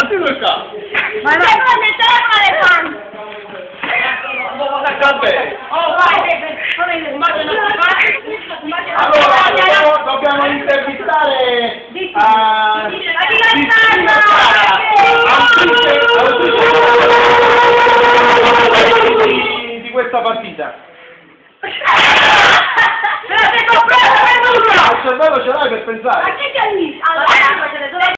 dove sta? Ma no, il telefono le fan. Vabbè. Oh, vai, Allora, dobbiamo intervistare di questa partita. Me la sei comprata, Il cervello ce l'hai per pensare. ma che ti ha visto?